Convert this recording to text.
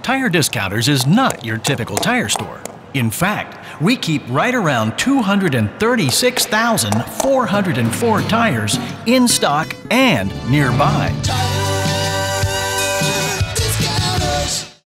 Tire Discounters is not your typical tire store. In fact, we keep right around 236,404 tires in stock and nearby.